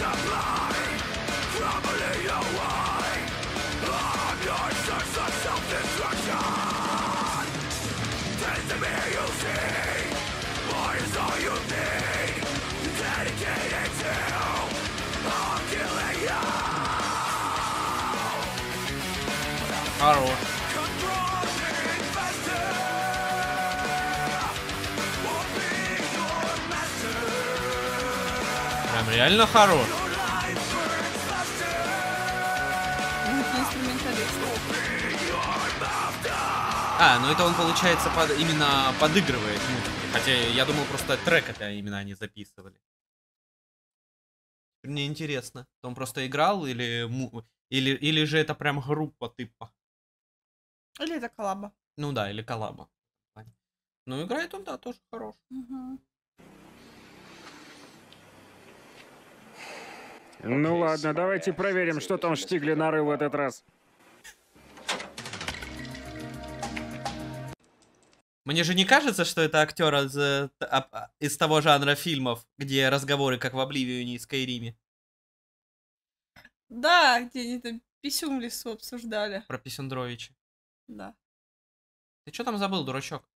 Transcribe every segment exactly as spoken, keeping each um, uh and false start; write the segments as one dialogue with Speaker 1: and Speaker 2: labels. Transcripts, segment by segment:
Speaker 1: Хорош. Прям реально хорош. А, ну это он, получается, под, именно подыгрывает музыку. Хотя я думал, просто трек это именно они записывали. Мне интересно, он просто играл или, или, или же это прям группа типа?
Speaker 2: Или это коллаба.
Speaker 1: Ну да, или коллаба. Ну играет он, да, тоже хорош.
Speaker 2: Угу.
Speaker 3: Ну ладно, давайте проверим, что там Штигли нарыл в этот раз.
Speaker 1: Мне же не кажется, что это актер из, из того жанра фильмов, где разговоры как в Обливионе и Скайриме.
Speaker 2: Да, где они там писюм в лесу обсуждали.
Speaker 1: Про Писюндровича.
Speaker 2: Да.
Speaker 1: Ты что там забыл, дурачок?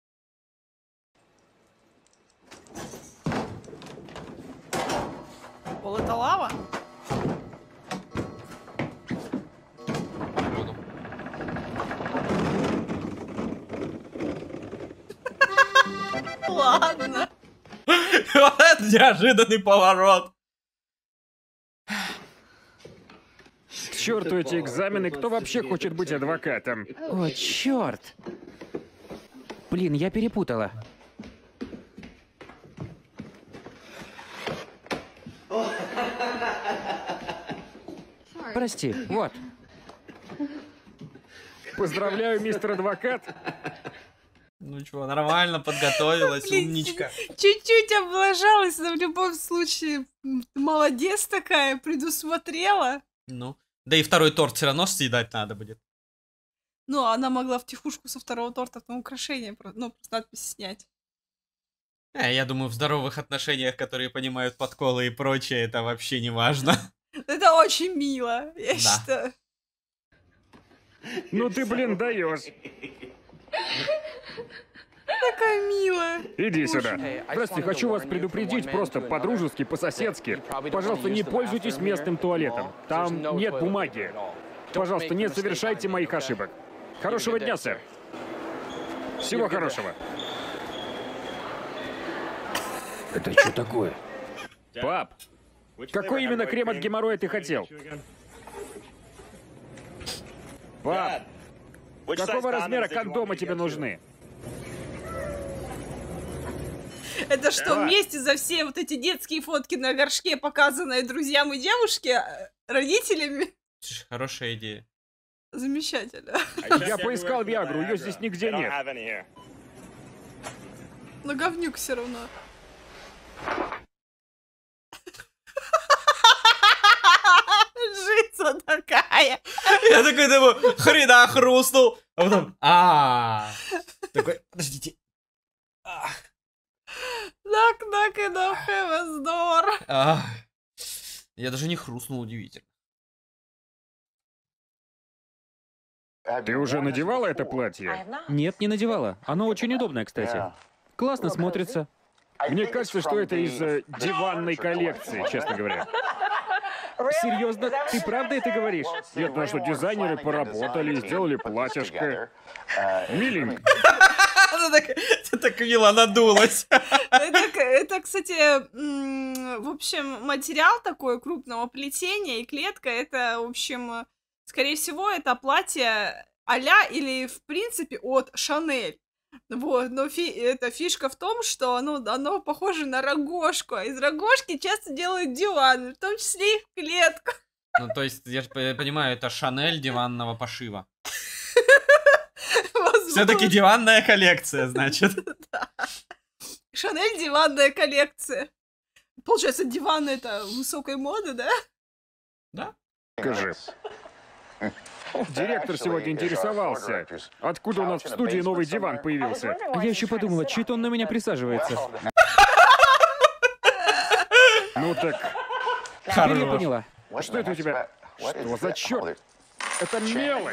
Speaker 2: Пол это лава?
Speaker 1: Буду.
Speaker 2: Ладно.
Speaker 1: Вот это неожиданный поворот.
Speaker 3: К черту эти экзамены, кто вообще хочет быть адвокатом?
Speaker 4: О, черт! Блин, я перепутала. Прости, вот.
Speaker 3: Поздравляю, мистер адвокат.
Speaker 1: Ну чё, нормально подготовилась, умничка.
Speaker 2: Чуть-чуть облажалась, но в любом случае молодец такая, предусмотрела.
Speaker 1: Ну, да и второй торт все равно съедать надо будет.
Speaker 2: Ну, она могла втихушку со второго торта там украшение, ну, просто надпись снять.
Speaker 1: А, я думаю, в здоровых отношениях, которые понимают подколы и прочее, это вообще не важно.
Speaker 2: Это очень мило, я
Speaker 1: Да.
Speaker 2: считаю.
Speaker 3: Ну ты, блин, даешь.
Speaker 2: Такая милая.
Speaker 3: Иди сюда. Здрасте, хочу вас предупредить просто по-дружески, по-соседски. Пожалуйста, не пользуйтесь местным туалетом. Там нет бумаги. Пожалуйста, не совершайте моих ошибок. Хорошего дня, сэр. Всего хорошего.
Speaker 4: Это что такое?
Speaker 3: Пап, какой именно крем от геморроя ты хотел? Пап, какого размера кондомы тебе нужны?
Speaker 2: Это что, вместе за все вот эти детские фотки на горшке, показанные друзьям и девушке, родителями?
Speaker 1: Хорошая идея.
Speaker 2: Замечательно.
Speaker 3: Я поискал Виагру, ее здесь нигде нет.
Speaker 2: Но говнюк все равно. Жизнь такая.
Speaker 1: Я такой думаю, хрена хрустнул. А потом, а такой, подождите.
Speaker 2: Knock, knock, and on heaven's door.
Speaker 1: Я даже не хрустнул, удивительно.
Speaker 3: Ты уже надевала это платье?
Speaker 4: Нет, не надевала. Оно очень удобное, кстати. Классно смотрится.
Speaker 3: Мне кажется, что это из э, диванной коллекции, честно говоря.
Speaker 4: Серьезно? Ты правда это говоришь?
Speaker 3: Нет, ну что, дизайнеры поработали, сделали платьишко. Миленько.
Speaker 1: Она так, так мило надулась.
Speaker 2: Это, это, кстати, в общем, материал такой крупного плетения и клетка. Это, в общем, скорее всего, это платье а-ля или, в принципе, от Шанель. Вот, но фи эта фишка в том, что оно, оно похоже на рогожку, а из рогожки часто делают диваны, в том числе и в клетку.
Speaker 1: Ну, то есть, я же понимаю, это Шанель диванного пошива. Все-таки диванная коллекция, значит.
Speaker 2: Да. Шанель диванная коллекция. Получается, диван это высокой моды, да?
Speaker 1: Да.
Speaker 3: Скажи. Директор сегодня интересовался, откуда у нас в студии новый диван появился.
Speaker 4: Я еще подумала, чьи-то он на меня присаживается.
Speaker 3: Ну так,
Speaker 4: Теперь я
Speaker 1: Хорош.
Speaker 4: поняла.
Speaker 3: Что это у тебя? Что за черт? Это мелочь.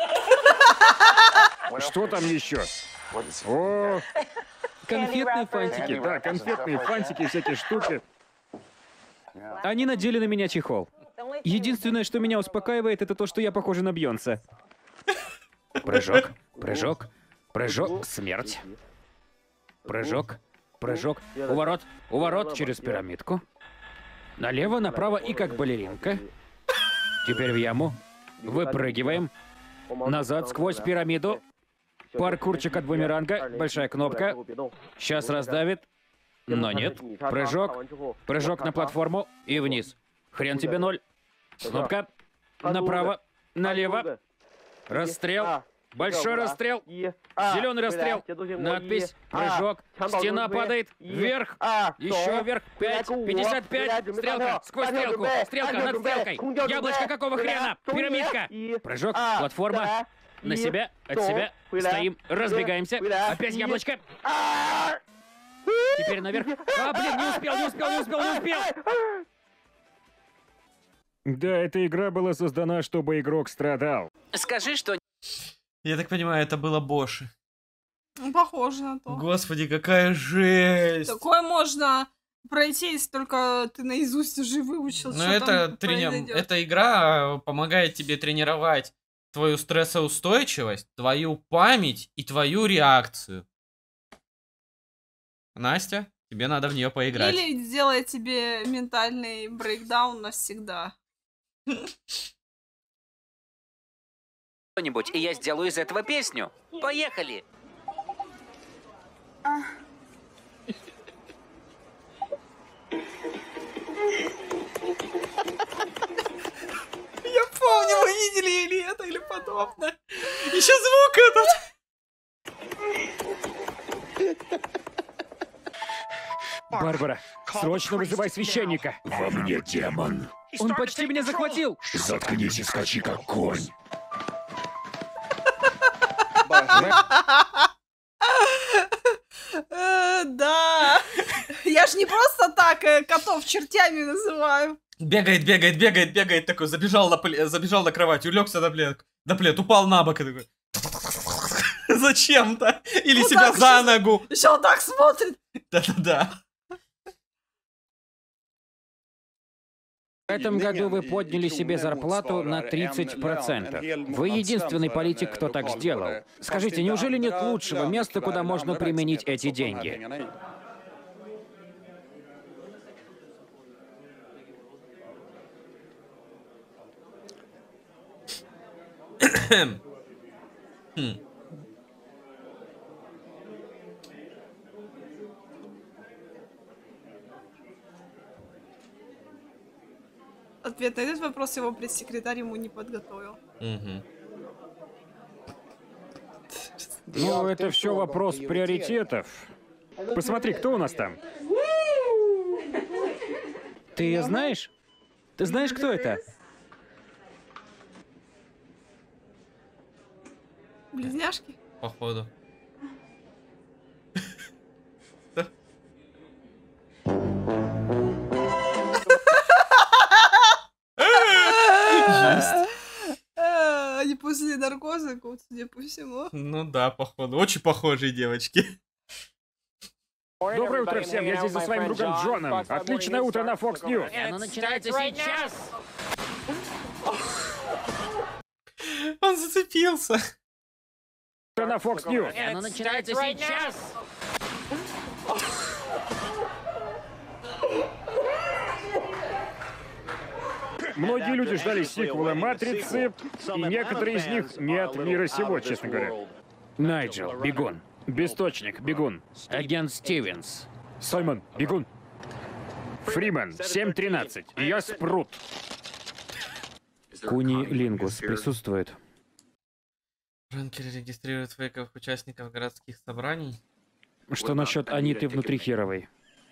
Speaker 3: Что там еще? О,
Speaker 4: Конфетные фантики.
Speaker 3: да, конфетные фантики, всякие штуки.
Speaker 4: Они надели на меня чехол. Единственное, что меня успокаивает, это то, что я похожа на Бьонсе. Прыжок, прыжок, прыжок, смерть. Прыжок, прыжок, уворот, уворот через пирамидку. Налево, направо и как балеринка. Теперь в яму. Выпрыгиваем. Назад сквозь пирамиду. Паркурчик от бумеранга. Большая кнопка. Сейчас раздавит. Но нет. Прыжок. Прыжок на платформу и вниз. Хрен тебе ноль. Кнопка. Направо. Налево. Расстрел. Большой расстрел. Зеленый расстрел. Надпись. Прыжок. Стена падает. Вверх. Еще вверх. Пять. Пятьдесят пять. Стрелка. Сквозь стрелку. Стрелка над стрелкой. Яблочко какого хрена? Пирамидка. Прыжок. Платформа. На себя. От себя. Стоим. Разбегаемся. Опять яблочко. Теперь наверх. А, блин, не успел, не успел, не успел, не успел.
Speaker 3: Да, эта игра была создана, чтобы игрок страдал.
Speaker 4: Скажи, что...
Speaker 1: Я так понимаю, это было Боши.
Speaker 2: Ну, похоже на то.
Speaker 1: Господи, какая жесть!
Speaker 2: Такое можно пройти, если только ты наизусть уже выучил,
Speaker 1: Ну
Speaker 2: что
Speaker 1: это,
Speaker 2: там
Speaker 1: трени...
Speaker 2: произойдет.
Speaker 1: эта игра помогает тебе тренировать твою стрессоустойчивость, твою память и твою реакцию. Настя, тебе надо в нее поиграть.
Speaker 2: Или сделает тебе ментальный брейкдаун навсегда.
Speaker 5: Что-нибудь, и я сделаю из этого песню. Поехали!
Speaker 1: Я помню, мы видели или это, или подобное. Еще звук этот.
Speaker 3: Барбара, срочно вызывай священника.
Speaker 6: Во мне демон.
Speaker 4: Он почти меня захватил.
Speaker 6: Заткнись и скачи, как конь.
Speaker 2: Э, Да. Я ж не просто так э, котов чертями называю.
Speaker 1: Бегает, бегает, бегает, бегает такой, забежал на, пле... забежал на кровать, улегся на плед, на плед, упал на бок и такой... Зачем-то? Или
Speaker 2: Вот
Speaker 1: себя
Speaker 2: так
Speaker 1: за
Speaker 2: щас-
Speaker 1: ногу.
Speaker 2: Еще он так смотрит.
Speaker 1: Да-да-да.
Speaker 4: В этом году вы подняли себе зарплату на тридцать процентов. Вы единственный политик, кто так сделал. Скажите, неужели нет лучшего места, куда можно применить эти деньги?
Speaker 1: Хм.
Speaker 2: Ответ на этот вопрос его пресс-секретарь ему не подготовил.
Speaker 1: Мгм.
Speaker 3: Ну, это все вопрос приоритетов. Посмотри, кто у нас там?
Speaker 4: Ты ее знаешь? Ты знаешь, кто это?
Speaker 2: Близняшки?
Speaker 1: Походу. Жесть.
Speaker 2: Э, Они после наркоза, вот, судя по всему.
Speaker 1: Ну да, походу. Очень похожие девочки.
Speaker 3: Доброе утро всем, я здесь за своим другом Джоном. Отличное утро на Fox News.
Speaker 5: Оно начинается сейчас!
Speaker 1: Он зацепился.
Speaker 3: Утро на Fox News.
Speaker 5: Оно начинается сейчас!
Speaker 3: Многие люди ждали сиквела «Матрицы», и некоторые из них не от мира сего, честно говоря.
Speaker 4: Найджел, бегун. Бесточник, бегун. Агент Стивенс.
Speaker 3: Саймон, бегун. Фриман, семь тринадцать. Я Спрут.
Speaker 4: Куни Лингус присутствует.
Speaker 1: Ранкеры регистрируют фейковых участников городских собраний.
Speaker 4: Что насчет Аниты Внутрихеровой?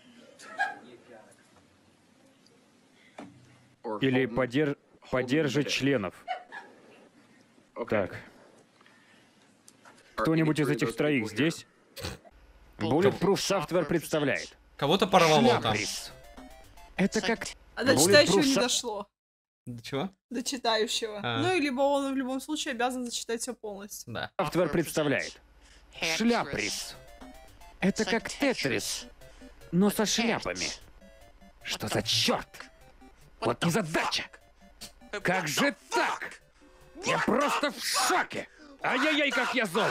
Speaker 3: Или подер... поддержит членов. Так. Кто-нибудь из этих троих здесь? Bulletproof Software представляет.
Speaker 1: Кого-то порвало там.
Speaker 4: Шляприз. Это как
Speaker 2: А до читающего не
Speaker 3: Bulletproof-
Speaker 2: дошло.
Speaker 1: Да чего?
Speaker 2: До читающего.
Speaker 1: А.
Speaker 2: Ну, и либо он в любом случае обязан зачитать все полностью.
Speaker 1: Да.
Speaker 3: Софтвер представляет. Шляприс. Это как Тетрис, но со шляпами. Что за черт? Вот незадача! Как же так? Я просто в шоке! Ай-яй-яй, как я зол!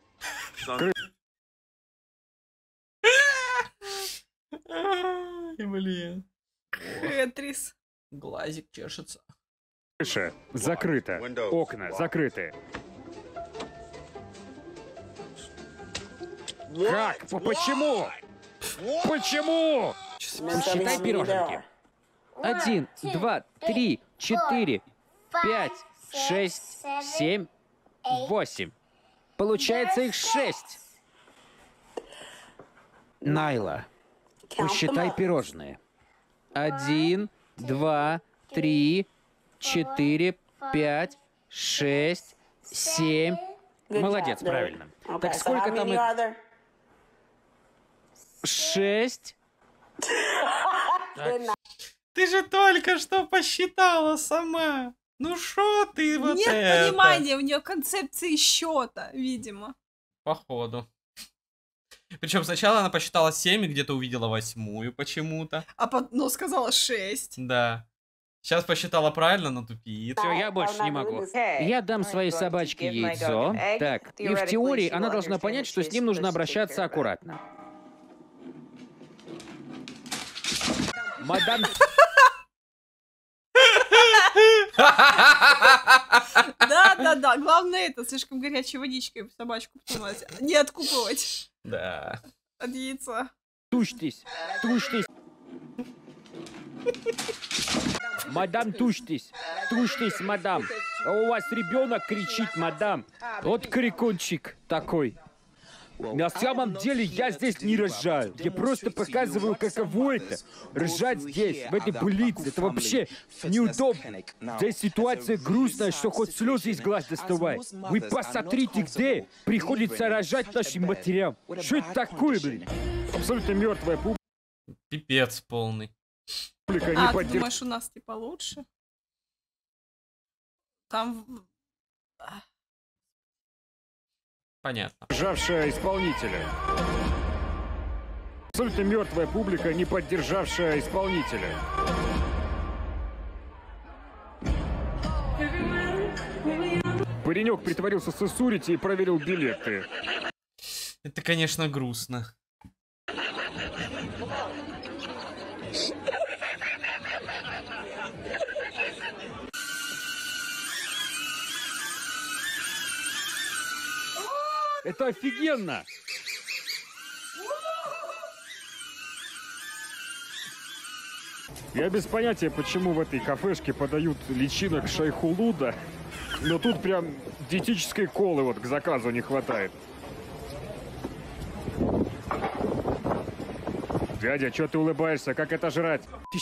Speaker 1: Ай, блин.
Speaker 2: Тетрис.
Speaker 1: Глазик чешется.
Speaker 3: Крыша закрыта. Окна закрыты. Как? По- Почему? Почему?
Speaker 4: Считай пироженки. Один, два, три, четыре, пять, шесть, семь, восемь. Получается их шесть. Найла, посчитай пирожные. Один, два, три, четыре, пять, шесть, семь. Молодец, правильно. Так сколько там их? Шесть.
Speaker 1: Ты же только что посчитала сама. Ну шо ты вот
Speaker 2: Нет
Speaker 1: это?
Speaker 2: понимания, у нее концепции счета, видимо.
Speaker 1: Походу. Причем сначала она посчитала семь и где-то увидела восьмую почему-то.
Speaker 2: А потом, ну, сказала шесть.
Speaker 1: Да. Сейчас посчитала правильно, но тупит.
Speaker 4: Все, я больше не могу. Я дам своей собачке яйцо. Так, и в теории она должна понять, что с ним нужно обращаться аккуратно. Мадам...
Speaker 2: Да-да-да, главное это, слишком горячей водичкой в собачку потянуть. Не откупывать
Speaker 1: Да.
Speaker 2: от яйца.
Speaker 4: Тушьтесь, тушьтесь. Мадам, тушьтесь, тушьтесь, мадам. А у вас ребенок кричит, мадам. Вот крикунчик такой. На самом деле я здесь не рожаю. Я просто показываю, каково это. Рожать здесь, в этой больнице, это вообще неудобно. Здесь ситуация грустная, что хоть слезы из глаз доставай. Вы посмотрите, где приходится рожать нашим матерям. Что это такое, блин?
Speaker 3: Абсолютно мертвая
Speaker 1: Пипец полный.
Speaker 3: публика не
Speaker 2: А, ты
Speaker 3: поддерживает.
Speaker 2: думаешь, у нас типа лучше? Там...
Speaker 1: Понятно.
Speaker 3: Поддержавшая исполнителя. Абсолютно мертвая публика, не поддержавшая исполнителя. Паренек притворился сессурити и проверил билеты.
Speaker 1: Это, конечно, грустно.
Speaker 3: Это офигенно! Я без понятия, почему в этой кафешке подают личинок шайхулуда, но тут прям диетической колы вот к заказу не хватает. Дядя, что ты улыбаешься? Как это жрать?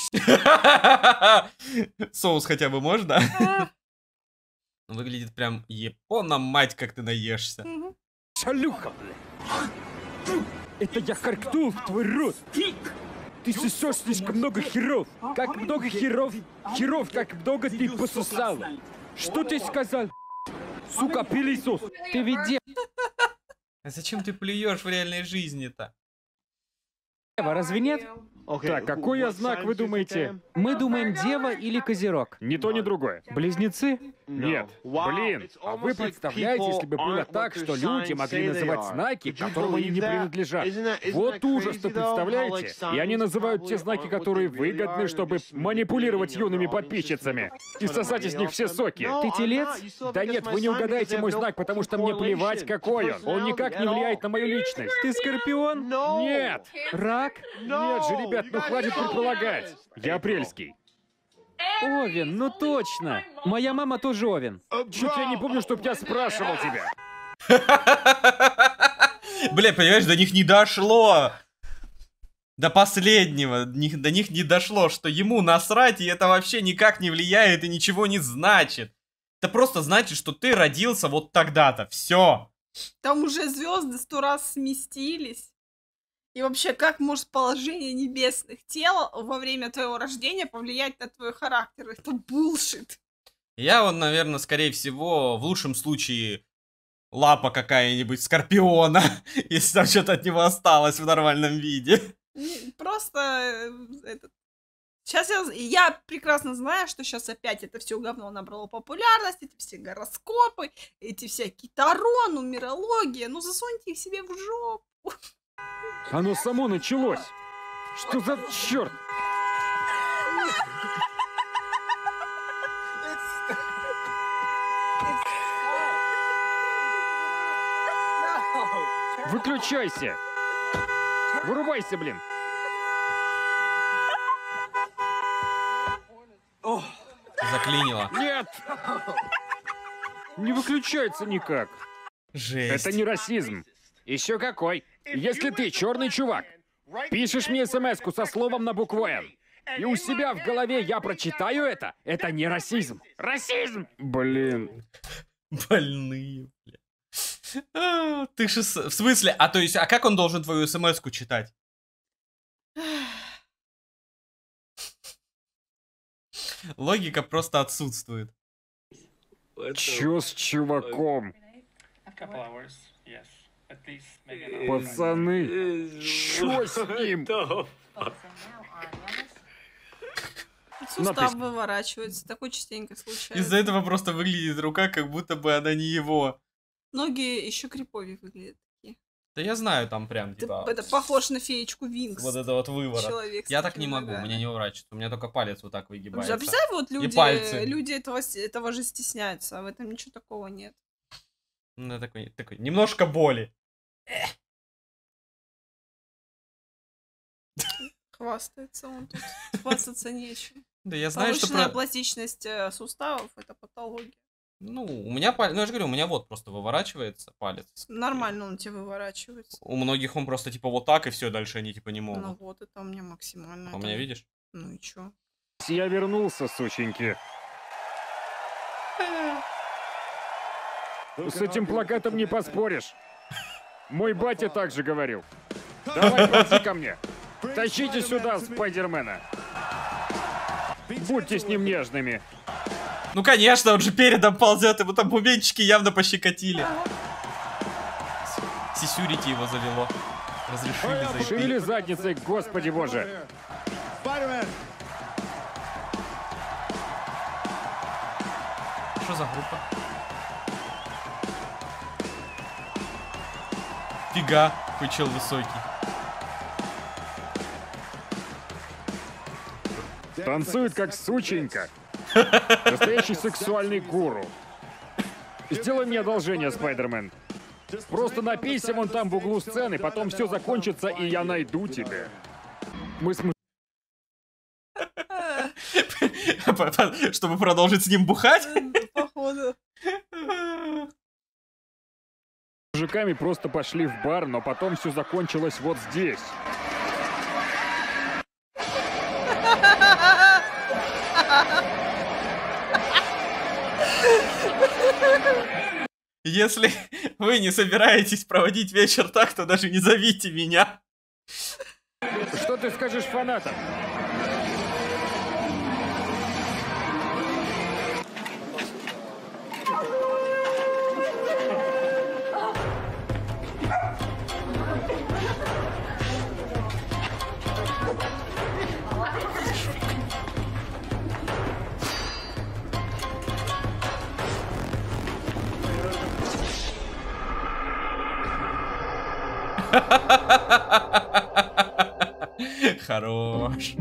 Speaker 1: Соус хотя бы можно? Выглядит прям япона, мать, как ты наешься.
Speaker 3: Шалюха, бля. Это я харкнул в твой рот. Ты сосешь слишком много херов. Как много херов? Херов, как много ты пососал. Что ты сказал? Сука, пылесос.
Speaker 4: Ты ведь де-
Speaker 1: А зачем ты плюешь в реальной жизни-то?
Speaker 4: дева, разве нет?
Speaker 3: Так, какой я знак вы думаете?
Speaker 4: Мы думаем дева или козерог.
Speaker 3: Ни то, ни другое.
Speaker 4: Близнецы?
Speaker 3: Нет. Блин, а вы представляете, если бы было так, что люди могли называть знаки, которым они не принадлежат? Вот ужас-то, представляете? И они называют те знаки, которые выгодны, чтобы манипулировать юными подписчицами и сосать из них все соки.
Speaker 4: Ты телец?
Speaker 3: Да нет, вы не угадаете мой знак, потому что мне плевать, какой он. Он никак не влияет на мою личность.
Speaker 4: Ты скорпион?
Speaker 3: Нет!
Speaker 4: Рак?
Speaker 3: Нет же, ребят, ну хватит предполагать. Я апрельский.
Speaker 4: Овен, ну точно. Моя мама тоже Овен.
Speaker 3: Чуть я не помню, чтоб я спрашивал тебя.
Speaker 1: Бля, понимаешь, до них не дошло. До последнего. Ни- До них не дошло, что ему насрать, и это вообще никак не влияет и ничего не значит. Это просто значит, что ты родился вот тогда-то. Все.
Speaker 2: Там уже звезды сто раз сместились. И вообще, как может положение небесных тел во время твоего рождения повлиять на твой характер? Это булшит.
Speaker 1: Я вот, наверное, скорее всего, в лучшем случае лапа какая-нибудь скорпиона, если там что-то от него осталось в нормальном виде.
Speaker 2: Просто э, этот... Сейчас я, я прекрасно знаю, что сейчас опять это все говно набрало популярность, эти все гороскопы, эти всякие таро, нумерология. Ну засуньте их себе в жопу.
Speaker 3: Оно само началось. Что за черт? Выключайся! Вырубайся, блин!
Speaker 1: Заклинило.
Speaker 3: Нет! Не выключается никак.
Speaker 1: Жесть.
Speaker 3: Это не расизм. Еще какой. Если ты черный чувак, пишешь мне смс-ку со словом на букву «Н», и у себя в голове я прочитаю это, это не расизм. Расизм! Блин.
Speaker 1: Больные, бля. А, ты же... с- В смысле? А то есть, а как он должен твою смс-ку читать? Логика просто отсутствует.
Speaker 3: Чё с чуваком? Пацаны, чё с ним?
Speaker 2: Сустав
Speaker 3: Надпись.
Speaker 2: выворачивается, такое частенько случается.
Speaker 1: Из-за этого просто выглядит рука, как будто бы она не его.
Speaker 2: Ноги еще криповее выглядят.
Speaker 1: Да я знаю, там прям,
Speaker 2: Ты,
Speaker 1: типа,
Speaker 2: это похож на феечку Винкс.
Speaker 1: вот это вот выворот.
Speaker 2: Человек с
Speaker 1: Я так
Speaker 2: такими
Speaker 1: не могу,
Speaker 2: ногами.
Speaker 1: мне не выворачивается. У меня только палец вот так выгибается.
Speaker 2: А представь, вот люди,
Speaker 1: пальцы.
Speaker 2: люди этого, с- этого же стесняются, а в этом ничего такого нет.
Speaker 1: Ну, такой, такой, немножко боли.
Speaker 2: Хвастается он тут. Хвастаться нечем.
Speaker 1: Да я знаю, что
Speaker 2: Повышенная
Speaker 1: про...
Speaker 2: пластичность э, суставов — это патология.
Speaker 1: Ну, у меня палец, ну я же говорю, у меня вот просто выворачивается палец.
Speaker 2: Нормально он тебе выворачивается.
Speaker 1: У многих он просто типа вот так, и все, дальше они типа не могут.
Speaker 2: Ну вот, это у меня максимально.
Speaker 1: А у
Speaker 2: это-
Speaker 1: меня, видишь?
Speaker 2: Ну и чё?
Speaker 3: Я вернулся, сученьки. С этим плакатом не поспоришь. Мой батя также говорил. Давай, ползи ко мне. Тащите сюда Спайдермена. Будьте с ним нежными.
Speaker 1: Ну конечно, он же передом ползет, ему там бубенчики явно пощекотили. Сисюрити его завело. Разрешили зайти.
Speaker 3: Шевели задницей, господи боже.
Speaker 1: Что за группа? Фига, какой чел высокий.
Speaker 3: Танцует как сученька. Настоящий сексуальный гуру. Сделай мне одолжение, Спайдермен. Просто напейся вон там в углу сцены, потом все закончится, и я найду тебя. Мы с
Speaker 1: Чтобы продолжить с ним бухать?
Speaker 2: Походу.
Speaker 3: мужиками просто пошли в бар, но потом все закончилось вот здесь.
Speaker 1: Если вы не собираетесь проводить вечер так, то даже не зовите меня.
Speaker 3: Что ты скажешь фанатам?
Speaker 1: Хорош.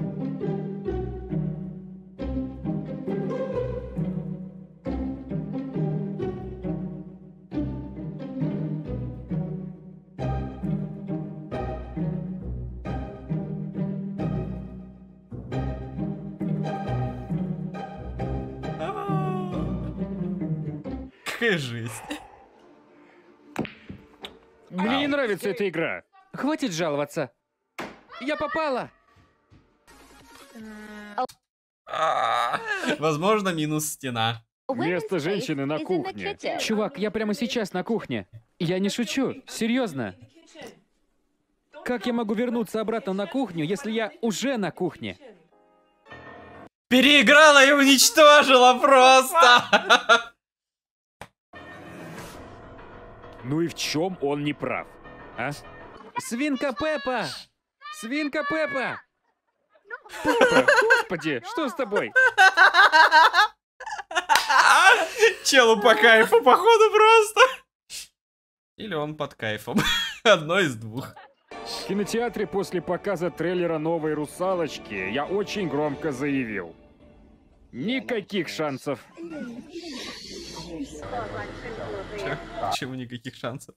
Speaker 1: Какая жесть.
Speaker 3: Мне не нравится эта игра.
Speaker 4: Хватит жаловаться. Я попала.
Speaker 1: А, Возможно, минус стена.
Speaker 3: Место женщины на кухне.
Speaker 4: Чувак, я прямо сейчас на кухне. Я не шучу, серьезно. Как я могу вернуться обратно на кухню, если я уже на кухне?
Speaker 1: Переиграла и уничтожила просто!
Speaker 3: Ну и в чем он не прав? А?
Speaker 4: Свинка Пеппа! Свинка Пеппа!
Speaker 3: Пеппа, господи, что с тобой?
Speaker 1: Челу по кайфу, походу, просто. Или он под кайфом. Одно из двух.
Speaker 3: В кинотеатре после показа трейлера новой «Русалочки» я очень громко заявил. Никаких шансов.
Speaker 1: Че? Почему никаких шансов?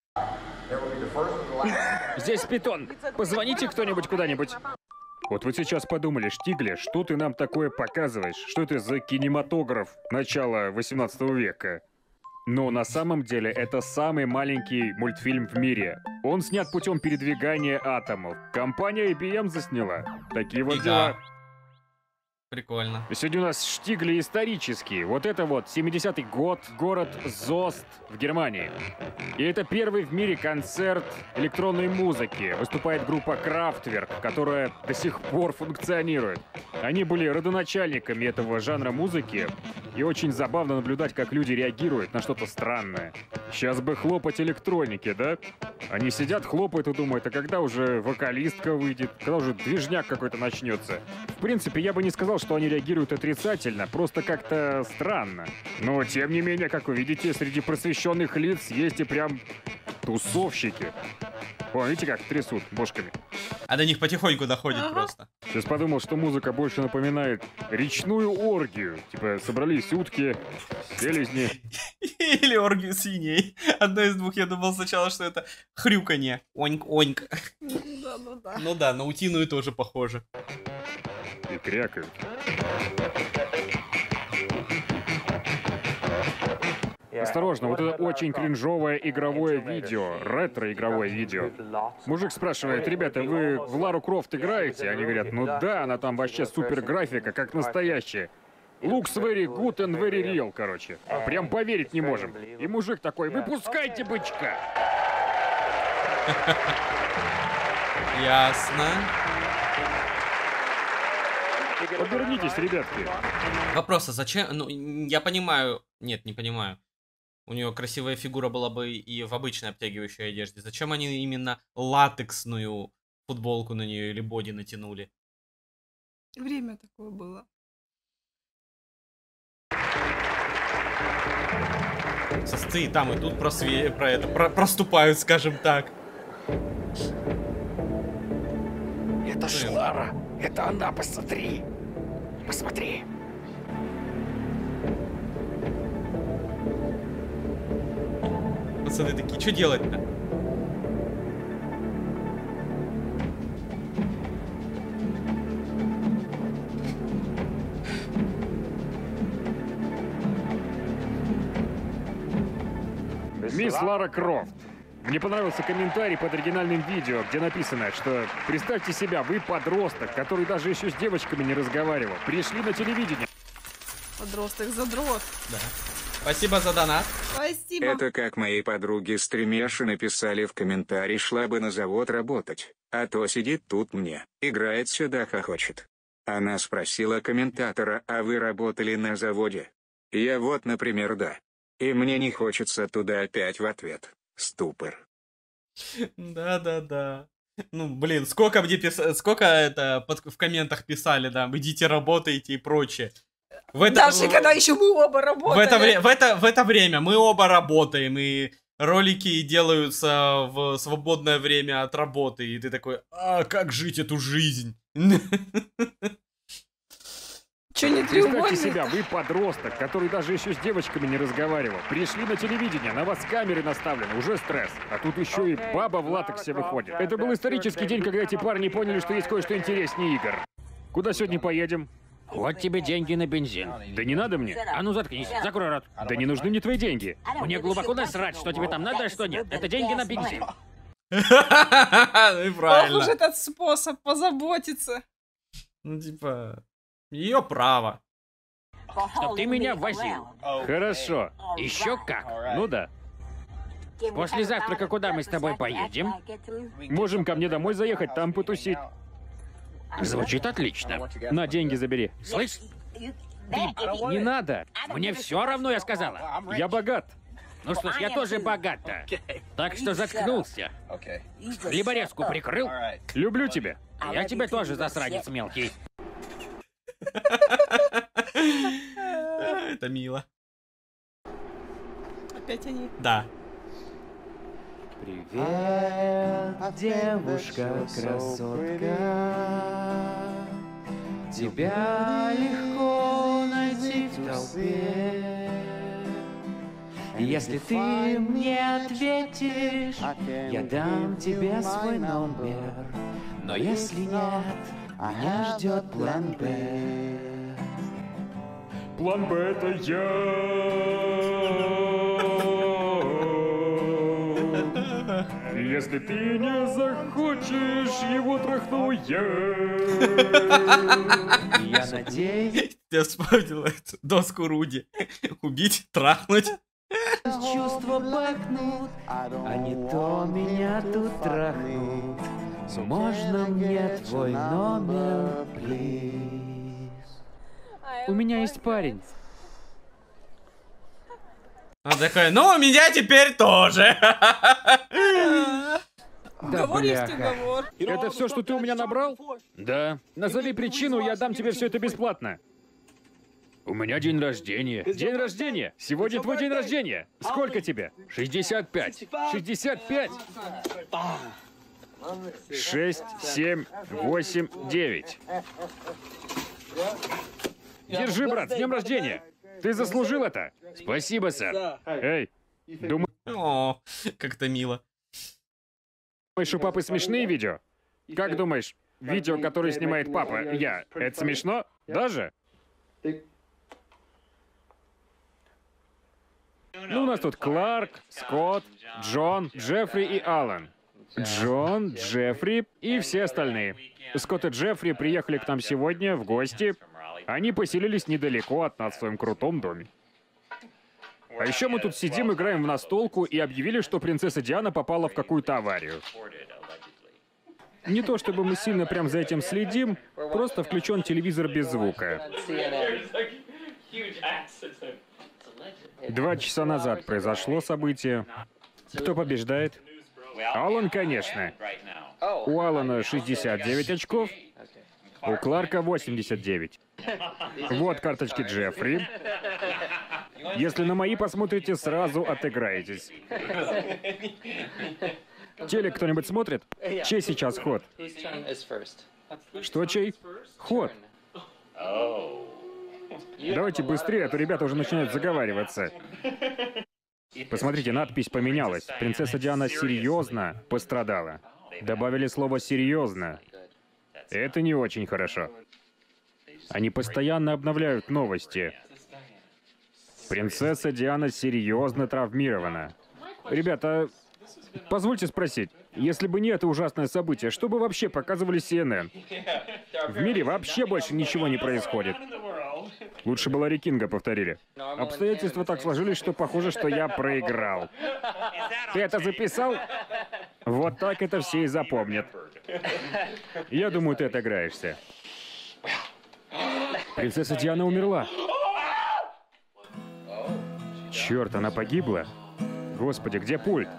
Speaker 3: Здесь питон. Позвоните кто-нибудь куда-нибудь. Вот вы сейчас подумали, Штигле, что ты нам такое показываешь? Что это за кинематограф начала восемнадцатого века? Но на самом деле это самый маленький мультфильм в мире. Он снят путем передвигания атомов. Компания ай би эм засняла. Такие вот
Speaker 1: Ига.
Speaker 3: дела.
Speaker 1: Прикольно.
Speaker 3: Сегодня у нас Штигли исторический. Вот это вот семидесятый год, город Зост в Германии. И это первый в мире концерт электронной музыки. Выступает группа Kraftwerk, которая до сих пор функционирует. Они были родоначальниками этого жанра музыки. И очень забавно наблюдать, как люди реагируют на что-то странное. Сейчас бы хлопать электроники, да? Они сидят, хлопают и думают, а когда уже вокалистка выйдет? Когда уже движняк какой-то начнется? В принципе, я бы не сказал, что они реагируют отрицательно, просто как-то странно. Но, тем не менее, как вы видите, среди просвещенных лиц есть и прям тусовщики. О, видите, как трясут бошками.
Speaker 1: А до них потихоньку доходит
Speaker 2: Ага.
Speaker 1: просто.
Speaker 3: Сейчас подумал, что музыка больше напоминает речную оргию. Типа, собрались утки, селезни.
Speaker 1: Или оргию свиней. Одно из двух. Я думал сначала, что это хрюканье. Оньк-оньк.
Speaker 2: Да, ну да.
Speaker 1: Ну да, на утиную тоже похоже.
Speaker 3: И крякают. Осторожно, вот это очень кринжовое игровое видео, ретро-игровое видео. Мужик спрашивает, ребята, вы в Лару Крофт играете? Они говорят, ну да, она там вообще супер графика, как настоящая. Looks very good and very real, короче. Прям поверить не можем. И мужик такой, выпускайте бычка!
Speaker 1: Ясно.
Speaker 3: Обернитесь, ребятки.
Speaker 1: Вопрос, а зачем? Ну, я понимаю. Нет, не понимаю. У нее красивая фигура была бы и в обычной обтягивающей одежде. Зачем они именно латексную футболку на нее или боди натянули?
Speaker 2: Время такое было.
Speaker 1: Сосцы и там, и тут просве... про это про... проступают, скажем так.
Speaker 6: Это ж Лара. Это она, посмотри. Посмотри.
Speaker 1: Пацаны такие, что делать-то?
Speaker 3: Мисс Лара Крофт. Мне понравился комментарий под оригинальным видео, где написано, что представьте себя, вы подросток, который даже еще с девочками не разговаривал. Пришли на телевидение.
Speaker 2: Подросток задрот.
Speaker 1: Да. Спасибо за донат.
Speaker 2: Спасибо.
Speaker 7: Это как моей подруге стримерши написали в комментарии, шла бы на завод работать, а то сидит тут мне, играет сюда, хохочет. Она спросила комментатора, а вы работали на заводе? Я вот, например, да. И мне не хочется туда опять в ответ. Ступор.
Speaker 1: Да-да-да. Ну, блин, сколько мне пис... сколько это под... в комментах писали, да, идите работаете и прочее. В это...
Speaker 2: Даже когда еще мы оба работали.
Speaker 1: В это, вре... в, это... в это время мы оба работаем, и ролики делаются в свободное время от работы, и ты такой, а как жить эту жизнь?
Speaker 2: Че не
Speaker 3: Представьте
Speaker 2: треугольник?
Speaker 3: себя, вы подросток, который даже еще с девочками не разговаривал. Пришли на телевидение, на вас камеры наставлены, уже стресс. А тут еще и баба в латексе выходит. Это был исторический день, когда эти парни поняли, что есть кое-что интереснее игр. Куда сегодня поедем?
Speaker 4: Вот тебе деньги на бензин.
Speaker 3: Да не надо мне.
Speaker 4: А ну заткнись, закрой рот.
Speaker 3: Да не нужны мне твои деньги.
Speaker 4: Мне глубоко насрать, что тебе там надо, а что нет. Это деньги на бензин.
Speaker 1: Ну и
Speaker 2: Ох уж
Speaker 1: правильно.
Speaker 2: этот способ позаботиться.
Speaker 1: Ну типа, ее право.
Speaker 4: Чтоб ты меня возил.
Speaker 3: Хорошо.
Speaker 4: Еще как.
Speaker 3: Ну да. После завтрака куда мы с тобой поедем? Можем ко мне домой заехать, там потусить. Звучит отлично.
Speaker 4: На, деньги забери.
Speaker 3: Слышь, не надо. Мне все равно, я сказала.
Speaker 4: Я богат.
Speaker 3: Ну что ж, я тоже богата. Так что заткнулся. Либо резку прикрыл.
Speaker 4: Люблю тебя.
Speaker 3: Я тебя тоже, засранец мелкий.
Speaker 1: Это мило.
Speaker 2: Опять они.
Speaker 1: Да.
Speaker 8: Привет, девушка-красотка. Тебя легко найти в толпе. Если ты мне ответишь, я дам тебе свой номер. Но если нет, меня ждет план Б.
Speaker 3: План Б — это я. Если ты не захочешь, его трахну я.
Speaker 8: Я надеюсь,
Speaker 1: Я вспомнил эту доску Руди. Убить, трахнуть.
Speaker 8: чувства бэкнут, а не то меня тут трахнут. Можно мне твой номер, плиз?
Speaker 4: У меня есть парень.
Speaker 1: Она такая, ну, у меня теперь тоже.
Speaker 2: Уговор есть уговор.
Speaker 4: Это все, что ты у меня набрал?
Speaker 3: Да.
Speaker 4: Назови причину, я дам тебе все это бесплатно.
Speaker 3: У меня день рождения.
Speaker 4: День рождения. Сегодня твой день рождения. Сколько тебе?
Speaker 3: шестьдесят пять.
Speaker 4: шестьдесят пять. Шесть, семь, восемь, девять. Держи, брат, с днем рождения. Ты заслужил это.
Speaker 3: Спасибо, сэр.
Speaker 4: Эй, думаешь,
Speaker 1: О, как-то мило.
Speaker 4: у папы смешные видео? Как думаешь, видео, которое снимает папа, я, это смешно? Даже? Ну, у нас тут Кларк, Скотт, Джон, Джеффри и Алан. Джон, Джеффри и все остальные. Скотт и Джеффри приехали к нам сегодня в гости. Они поселились недалеко от нас в своем крутом доме. А еще мы тут сидим, играем в настолку и объявили, что принцесса Диана попала в какую-то аварию. Не то чтобы мы сильно прям за этим следим, просто включен телевизор без звука. Два часа назад произошло событие. Кто побеждает? Алан, конечно. У Алана шестьдесят девять очков, у Кларка восемьдесят девять. Вот карточки Джеффри. Если на мои посмотрите, сразу отыграетесь. Телек кто-нибудь смотрит? Чей сейчас ход? Что чей? Ход. Давайте быстрее, а то ребята уже начинают заговариваться. Посмотрите, надпись поменялась. Принцесса Диана серьезно пострадала. Добавили слово «серьезно». Это не очень хорошо. Они постоянно обновляют новости. Принцесса Диана серьезно травмирована. Ребята, позвольте спросить, если бы не это ужасное событие, что бы вообще показывали си эн эн? В мире вообще больше ничего не происходит. Лучше бы Ларри Кинга повторили. Обстоятельства так сложились, что похоже, что я проиграл. Ты это записал? Вот так это все и запомнят. Я думаю, ты отыграешься. Принцесса Диана умерла. Черт, она погибла? Господи, где пульт?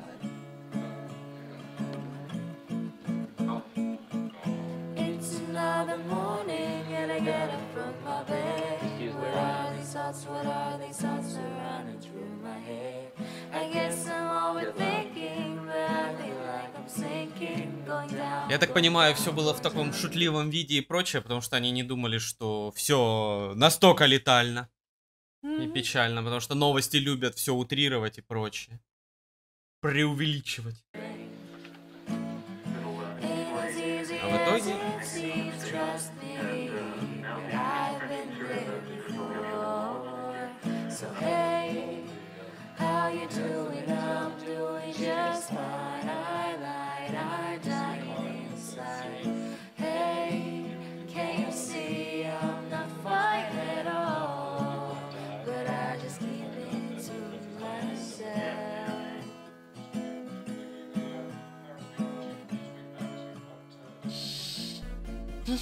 Speaker 1: Я так понимаю, все было в таком шутливом виде и прочее, потому что они не думали, что все настолько летально и печально, потому что новости любят все утрировать и прочее. Преувеличивать. А в итоге...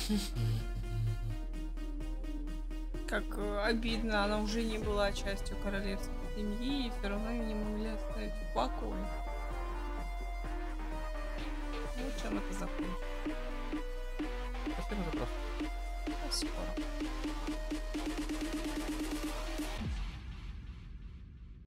Speaker 2: Как э, обидно, она уже не была частью королевской семьи, и все равно ее не могли оставить в покое. Ну, чем это закончится?
Speaker 1: Спасибо за вопрос.
Speaker 2: До скоро.